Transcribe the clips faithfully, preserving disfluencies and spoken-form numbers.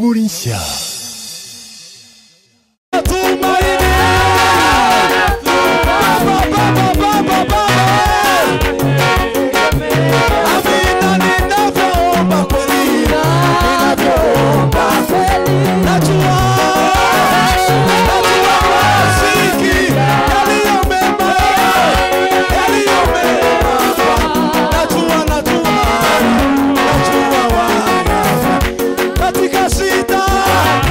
zaburi nshya. Katika shida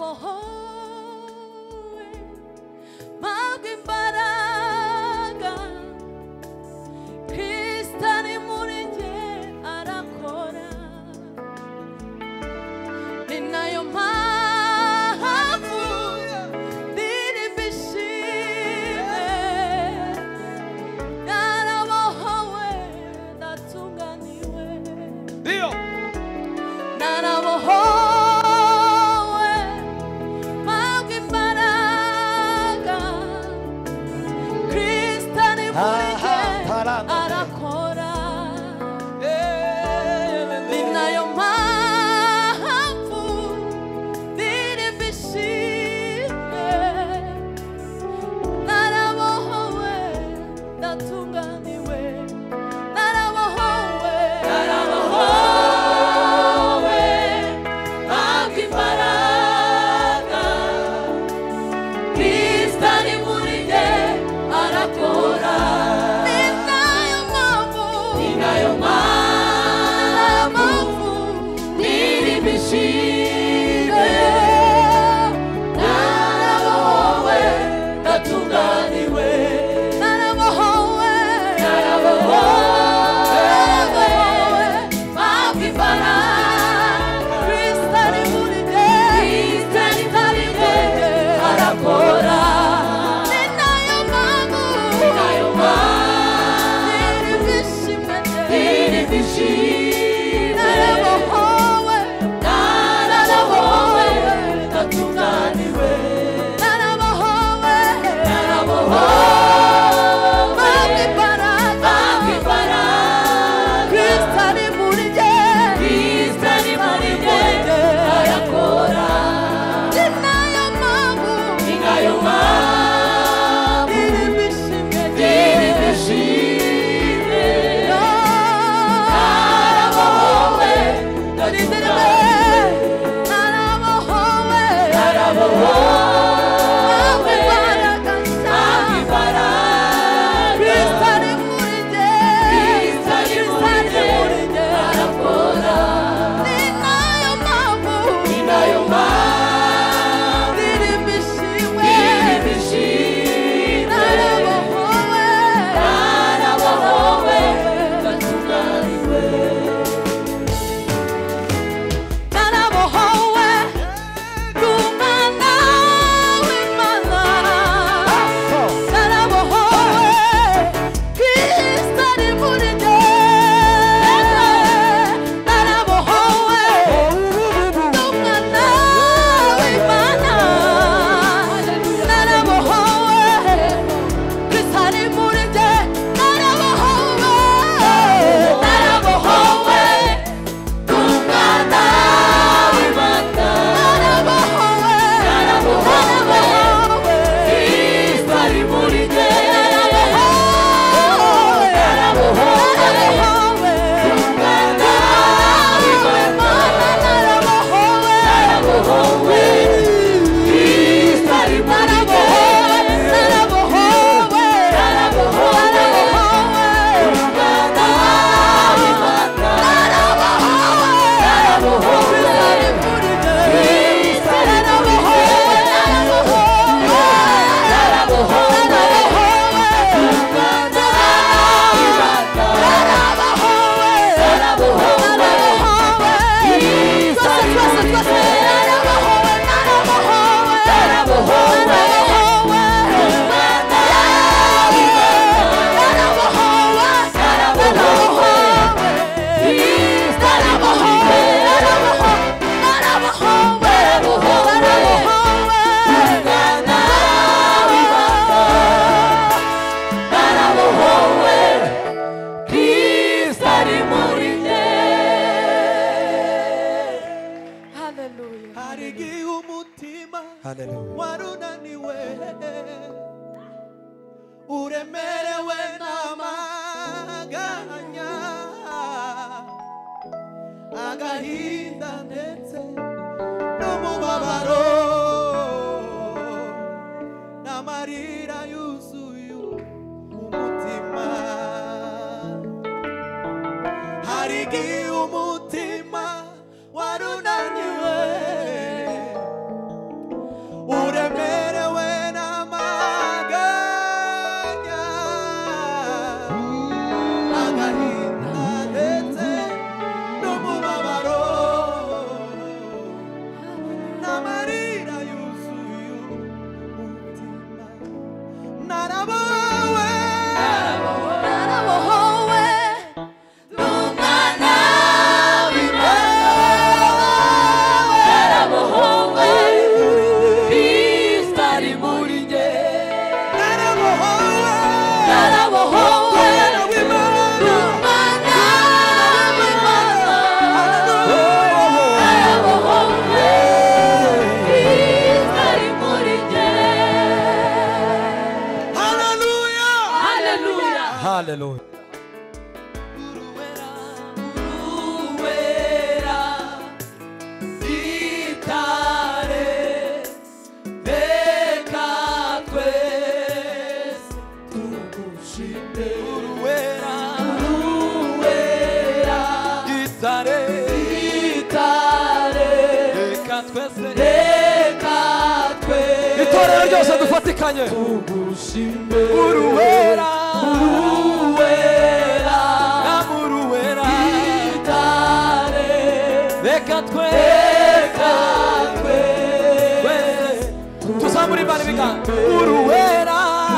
narabohowe mpabwa imbaraga Kristo ari muri njye arakora ni nayo mpamvu ndirimba ishimwe narabohowe ndatunganiwe Dio narabohowe mpabwa imbaraga Kristo ari muri njye arakora ni nayo mpamvu ndirimba ishimwe narabohowe ndatunganiwe narabohowe narabohowe mpabwa imbaraga Kristo ari muri njye arakora ni nayo mpamvu ni nayo mpamvu ndirimba ishimwe narabohowe ndatunganiwe narabohowe narabohowe mpabwa imbaraga Kristo ari muri njye Kristo ari muri njye arakora ni nayo mpamvu ni nayo mpamvu ndirimba ishimwe ndirimba ishimwe narabohowe narabohowe ndatunganiwe narabohowe narabohowe mpabwa imbaraga mpabwa imbaraga Kristo ari muri njye Kristo ari muri njye arakora ni nayo mpamvu ni nayo mpamvu ndirimba ishimwe ndirimba ishimwe narabohowe ndatunganiwe narabohowe narabohowe mpabwa imbaraga Kristo ari muri njye Kristo ari muri njye arakora ni nayo mpamvu ni nayo mpamvu ndirimba ishimwe ndirimba ishimwe narabohowe narabohowe ndatunganiwe narabohowe n'umwana w'Imana narabohowe Kristo ari muri njye narabohowe n'umwana w'Imana narabohowe Kristo ari muri njye narabohowe narabohowe n'umwana w'Imana narabohowe narabohowe Kristo ari muri njye narabohowe narabohowe n'umwana w'Imana narabohowe narabohowe Kristo ari muri njye narabohowe narabohowe n'umwana w'Imana narabohowe narabohowe Kristo ari muri njye narabohowe narabohowe n'umwana w'Imana narabohowe narabohowe Kristo ari muri njye narabohowe narabohowe narabohowe n'umwana w'Imana narabohowe narabohowe Kristo ari muri njye narabohowe narabohowe n'umwana w'Imana narabohowe Kristo ari muri njye. Hallelujah. hari igihe umutima Hallelujah. warunaniwe uremerewe n'amaganya agahinda ndetse n'umubabaro n'amarira yuzuye umutima hari igihe umutima warunaniwe n'amarira yuzuye umutima narabowe narabohowe n'umwana w'Imana narabohowe Kristo ari muri njye narabohowe narabohowe Hallelujah. uruwera uruwera itare reka twese tugushime uruwera uruwera itare itare reka twese reka twese Itorero ryose dufatikanye tugushime uruwera uruwera namuruwera itare reka twe reka twese tuzamura Imana ibiganza uruwera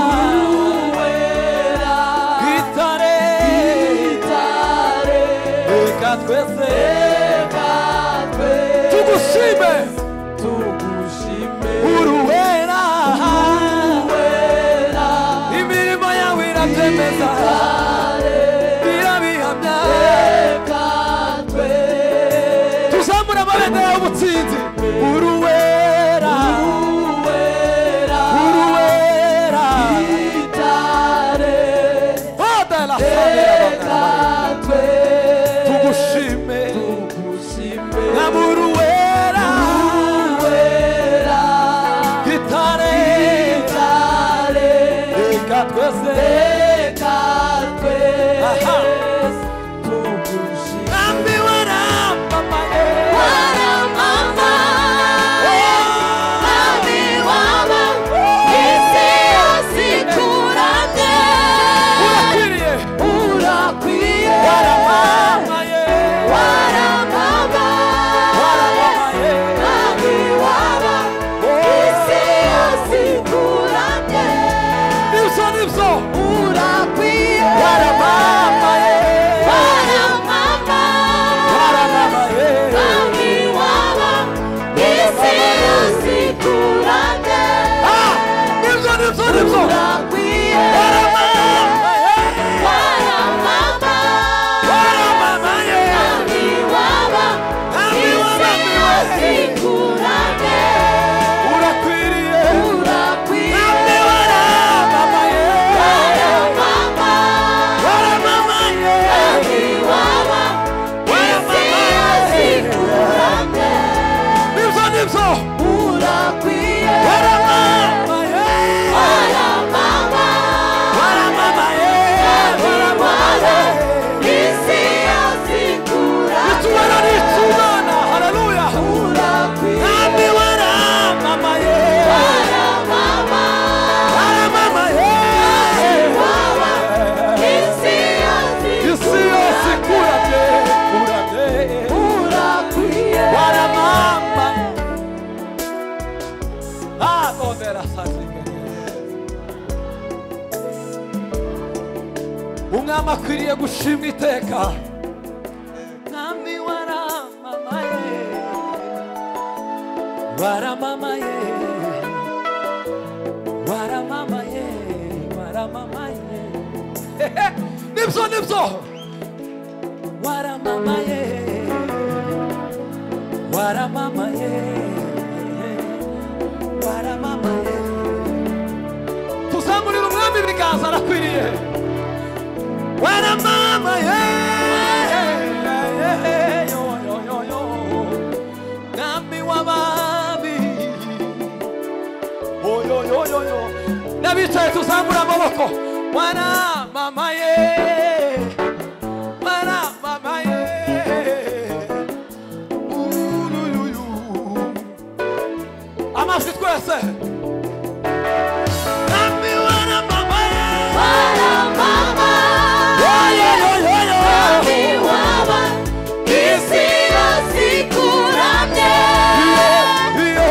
uruwera itare itare reka twese reka twese tugushime tugushime uruwera uruwera imirimo yawe irabyemeza irabihamya reka twese tuzamura amabendera y'ubutsinzi uruwera uruwera uruwera itare odela reka twese tugushime tugushime namuruwera uruwera gitare itare reka twese reka Aha. twese tugushime nambi waramamaye waramama nami waba isi yose ikuramye urakwiriye urakwiye waramamaye waramama waramamaye nami waba isi yose ikuramye nibyo nibyo urakwiye waramamaye waramama waramamaye nami waba isi yose ikuramye Ah, nibyo nibyo nibyo urakwiye waramamaye waramama waramamaye nami waba Nami waba isi yose ikuramye urakwiriye urakwiye nambi waramamaye waramama waramamaye nami waba isi yose ikuramye nibyo nibyo urakwiye waramamaye waramama waramamaye waramamaye isi yose ikuramye itubara n'itubana haleluya urakwiye nambi waramamaye waramama waramamaye waba isi yose isi yose ikuramye uramye urakwiye waramamaye ah ondera sasike umwami akwiriye gushimwa iteka nambi waramamaye waramamaye waramamaye waramamaye Hehe, nibyo nibyo waramamaye waramamaye waramamaye tuzamurira umwami ibiganza arakwiriye waramamaye yo yo yo yo nami wabami oyo yo yo yo n'abicaye tuzamura amaboko waramamaye waramamaye uruyuyu amajwi twese nami waramamaye waramama yo yo yo yo nami waba isi yose ikuramye yo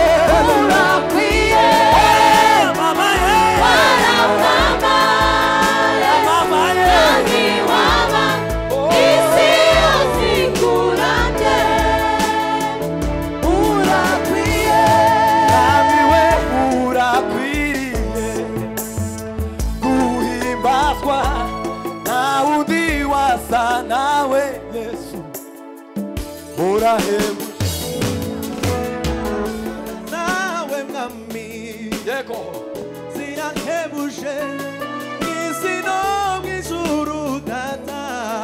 urahebuje nawe mwami yego zirahebuje mw'isi no mw'ijuru data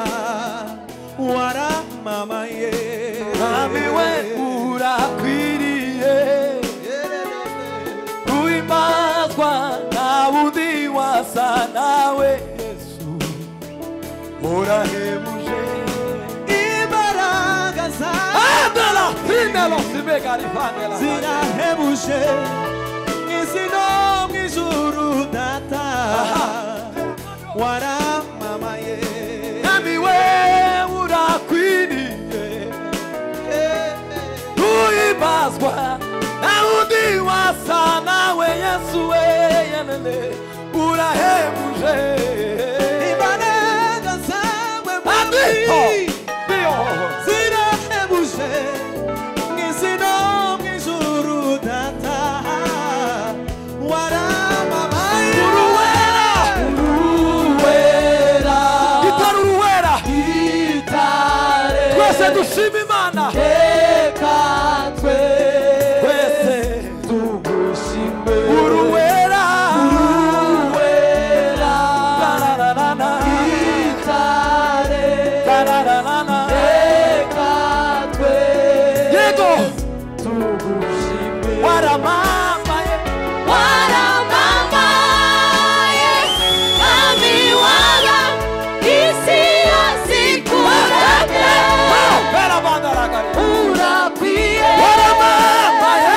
waramamaye mwami we urakwiriye guhimbazwa nta wundi wasa nawe Yesu urahebuje imbaraga zawe Andala primelo simegari vanela zirahebuje mw'isi no mw'ijuru data waramamaye mwami we urakwiriye guhimbazwa nta wundi wasa nawe Yesu we yenene urahebuje imbaraga zawe mwami zirahebuje mw'isi no mw'ijuru data waramamaye uruwera uruwera gitara uruwera gitare twese dushima Imana reka twese tugushime uruwera uruwera tarararana gitare tarararana reka yego tugushime waramamaye waramamaye mwami waba isi yose ikurate Bera bandaragari urakwiye waramamaye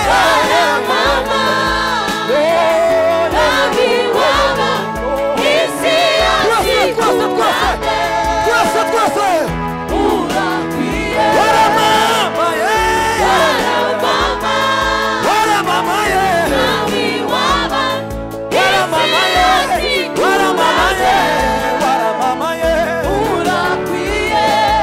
waramamaye mwami waba isi yose ikurate twese twese urakwiye waramamaye waramamaye waramamaye mwami waba isi yose ikurate waramamaye urakwiye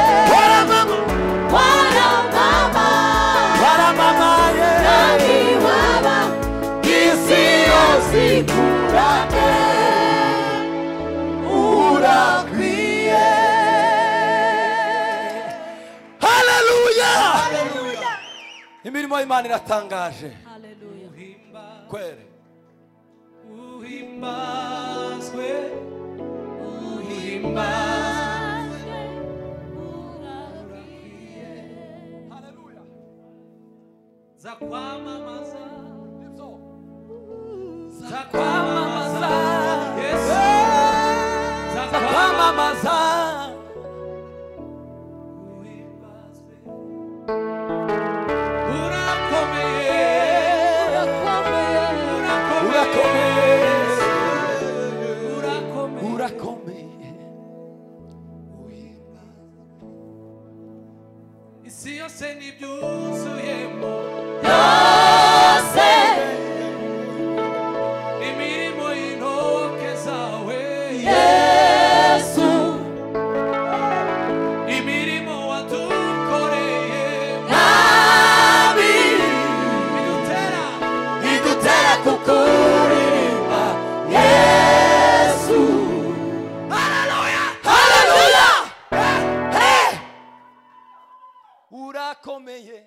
waramamaye mwami waba isi yose ikurate urakwiye haleluya imirimo y'Imana iratangaje kwere uhimbazwe uhimbazwe haleluya za kwamamaza za kwamamaza Yesu za za kwamamaza urakomeye urakomeye urakomeye urakomeye isi yose n'ibyuzuyemo yose imirimo y'intoke zawe Yesu imirimo watukoreye mwami idutera idutera kukuririmba Yesu haleluya urakomeye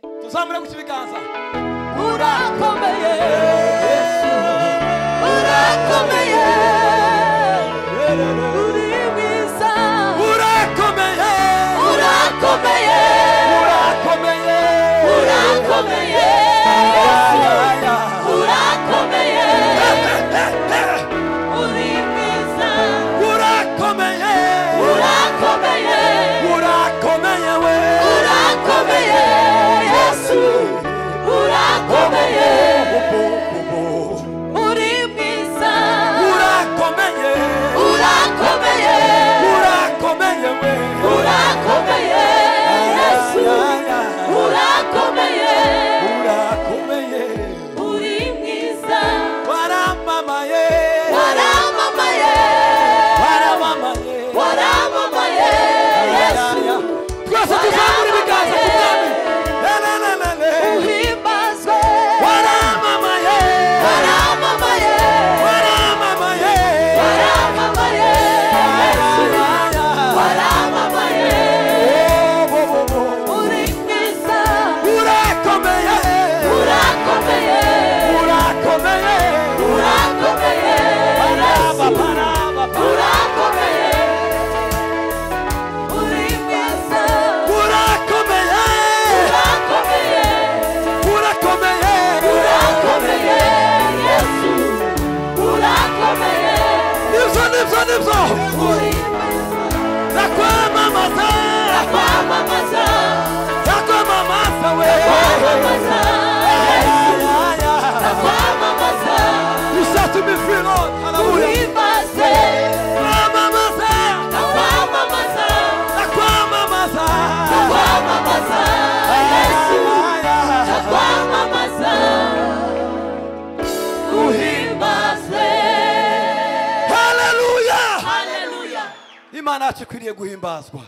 imana yacu ikwiriye guhimbazwa.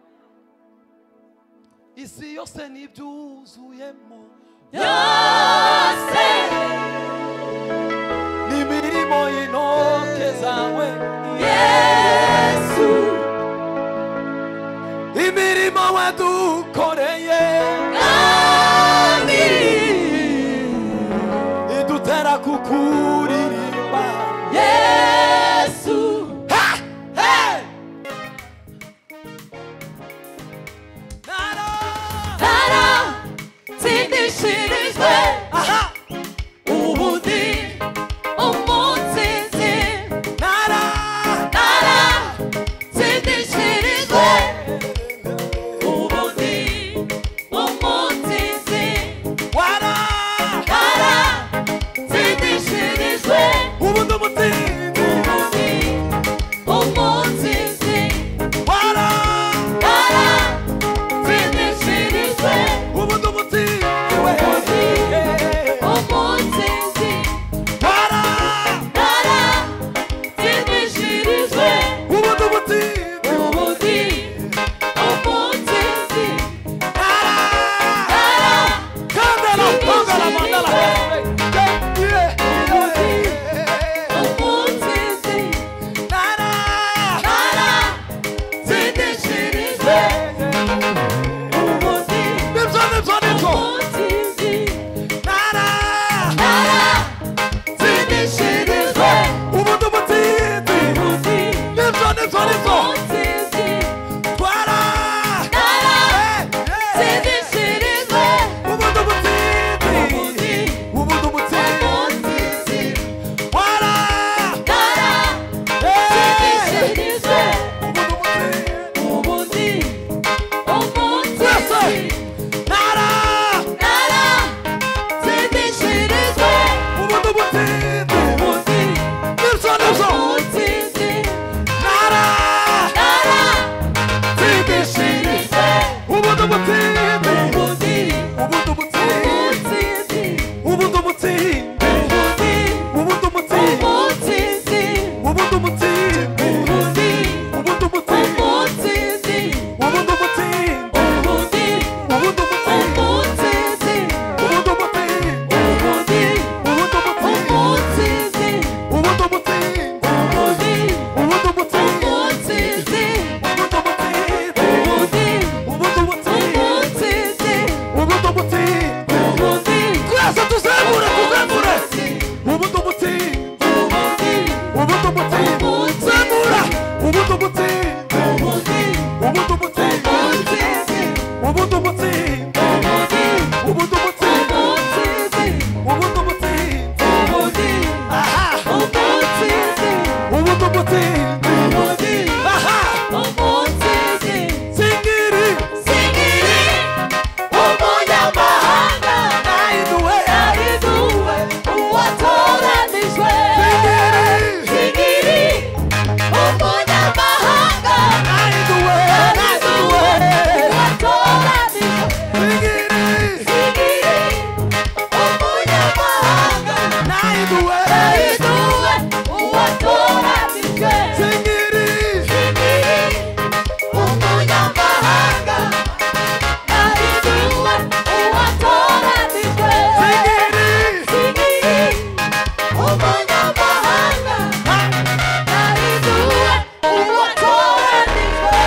Isi yose n'ibyuzuyemo yose n'imirimo y'intoke zawe Yesu, imirimo wadukoreye Mwami idutera kukuririmba Yesu. Hey! Nara! Naratsindishirijwe Aha! ubundi umunsinzi, Nara! naratsindishirijwe ubundi umunsinzi, Wara! naratsindishirijwe Ubundi umutindi! ubundi umunsinzi, Wara! naratsindishirijwe Ubundi umutindi! we! umunsinzi, Wara! naratsindishirijwe Ubundi umutindi! ubundi umunsinzi, Nara! Kandala! Kandala! Mandala! Yeah! umunsinzi, Nara! naratsindishirijwe ubundi Nibyo, nibyo, nibyo! umunsinzi, Nara! naratsindishirijwe Ubundi umutindi! ubundi Nibyo, nibyo, nibyo! umunsinzi, Twara! naratsindishirijwe Ubundi umutindi! ubundi Ubundi umutindi! umunsinzi, Twara! naratsindishirijwe Ubundi umutindi! ubundi umunsinzi, Nara! naratsindishirijwe Ubundi umutindi! ubundi Nibyo, nibyo! umunsinzi, Nara! naratsindishirijwe Ubundi umutindi! ubundi Ubundi umutindi! umunsinzi, Ubundi umutindi! ubundi Ubundi umutindi! umunsinzi, Ubundi umutindi! ubundi Ubundi umutindi! umunsinzi, Ubundi umutindi! ubundi Ubundi umutindi! umunsinzi, Ubundi umutindi! ubundi Ubundi umutindi! umunsinzi, Ubundi umutindi! ubundi Ubundi umutindi! umunsinzi, Ubundi umutindi! ubundi Ubundi umutindi! umunsinzi, Ubundi umutindi! ubundi Twese tuzamure tuzamure! Ubundi umutindi! ubundi Ubundi umutindi! Zamura! Ubundi umutindi! ubundi Ubundi umutindi! umunsinzi, Ubundi umutindi! ubundi Ubundi umutindi! umunsinzi, Ubundi umutindi! ubundi Aha! umunsinzi, Ubundi umutindi! ubundi Aha! umunsinzi, Singiri! singiri umunyamahanga, Nayiduwe! nahiduwe uwatoranijwe, Singiri! singiri umunyamahanga, Nayiduwe! nahiduwe uwatoranijwe, Singiri! singiri umunyamahanga, Nayiduwe! nahiduwe uwatoranijwe, Singiri! singiri umunyamahanga, nahiduwe uwatoranijwe, Singiri! singiri umunyamahanga, nahiduwe uwatoranijwe.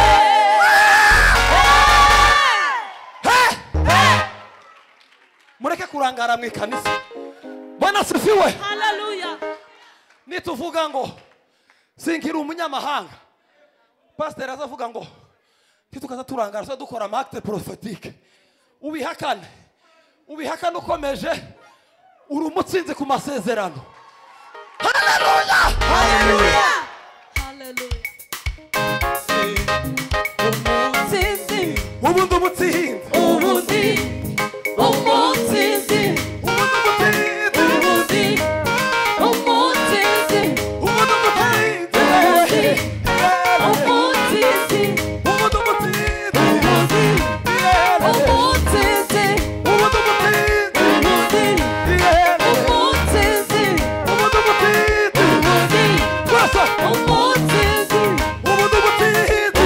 Mureke kurangara mu ikanisa. Bwana asifiwe. Hallelujah. Nituvuga ngo sinkiri umunyamahanga, pasiteri azavuga ngo ntitukaza turangara so dukora amakte prophetique. Ubihakane, ubihakane ukomeje, uri umutsinzi ku masezerano. Haleluya! Hallelujah. Hallelujah. Umunsinzi, Ubundi umutsinzi! ubundi umunsinzi, Ubundi umutsinzi! ubundi umunsinzi, Ubundi umutsinzi! umunsinzi, Ubundi umutsinzi! ubundi umunsinzi, Ubundi umutsinzi! ubundi umunsinzi, Ubundi umutsinzi! ubundi Twese! umunsinzi, Ubundi umutsinzi!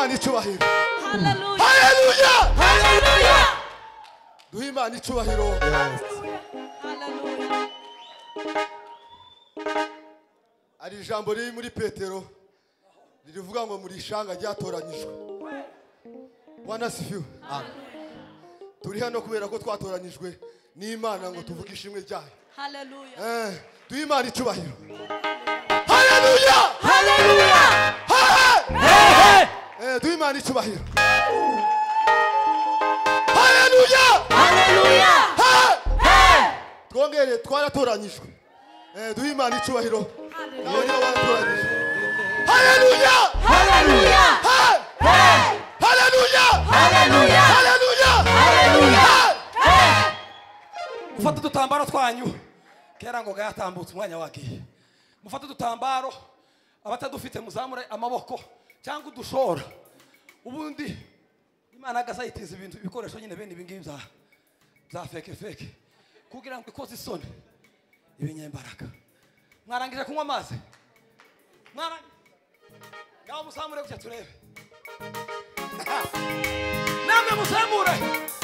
Imana icyubahiro. Hallelujah. Hallelujah. Hallelujah. Duhe Imana icyubahiro. Hallelujah. Ari ijambo riri muri Petero rivuga ngo muri ishanga ryatoranyijwe. Bwana sifiwe. Amen. Turi hano kubera ko twatoranyijwe n'Imana ngo tuvuge ishimwe ryayo. Hallelujah. Eh, duhe Imana icyubahiro. Hallelujah. Hallelujah. Hey! Eh, duhe Imana icyubahiro. Hallelujah. Hallelujah. Hey! Twongere twaratoranyijwe. Eh, duhe Imana icyubahiro. Nawe niba waratoranyijwe. Hallelujah. Hallelujah. Hey! Hallelujah. Hallelujah. Hallelujah. Hallelujah. mufate udutambaro twanyu kera ngo gayatambutse umwanya wagiye mufate udutambaro abatadufite muzamure amaboko cyangwa udushora ubundi Imana gasayitiza ibintu ibikoresho nyine bene ibingibi za za feke feke kugira ngo ikoze isoni ibinyembaraga mwarangije kunywa amazi mwarangije ngaho musamure gutya turebe namwe musamure